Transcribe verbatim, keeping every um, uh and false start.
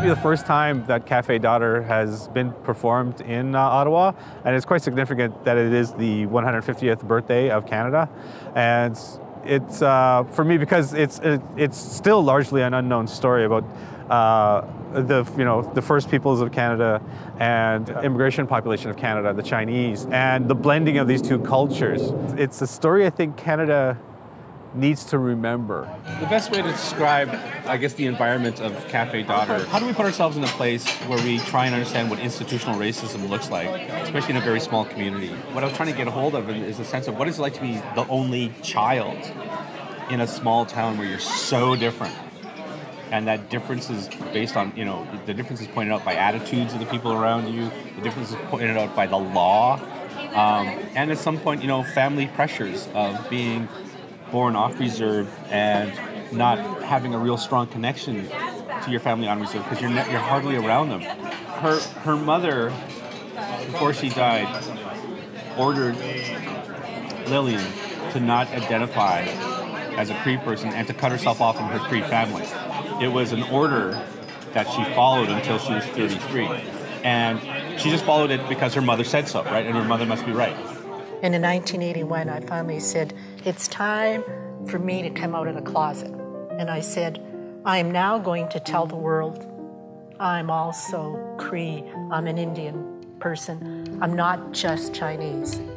be the first time that Café Daughter has been performed in uh, Ottawa, and it's quite significant that it is the one hundred fiftieth birthday of Canada. And it's, uh, for me, because it's, it, it's still largely an unknown story about uh, the, you know, the First Peoples of Canada and immigration population of Canada, the Chinese, and the blending of these two cultures. It's a story I think Canada needs to remember. The best way to describe, I guess, the environment of Café Daughter, how do we put ourselves in a place where we try and understand what institutional racism looks like, especially in a very small community? What I was trying to get a hold of is a sense of what it's like to be the only child in a small town where you're so different. And that difference is based on, you know, the difference is pointed out by attitudes of the people around you, the difference is pointed out by the law, um, and at some point, you know, family pressures of being born off reserve and not having a real strong connection to your family on reserve because you're ne- you're hardly around them. Her her mother, before she died, ordered Lillian to not identify as a Cree person and to cut herself off from her Cree family. It was an order that she followed until she was thirty-three, and she just followed it because her mother said so, right? And her mother must be right. And in nineteen eighty-one, I finally said, it's time for me to come out of the closet. And I said, I am now going to tell the world I'm also Cree. I'm an Indian person. I'm not just Chinese.